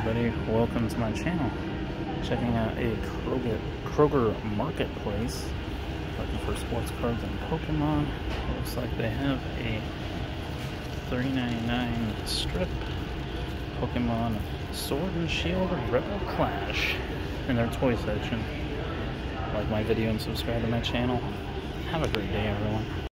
everybody, welcome to my channel. Checking out a Kroger marketplace, looking for sports cards and Pokemon. Looks like they have a $3.99 strip Pokemon Sword and Shield Rebel Clash in their toy section. Like my video and subscribe to my channel. Have a great day, everyone.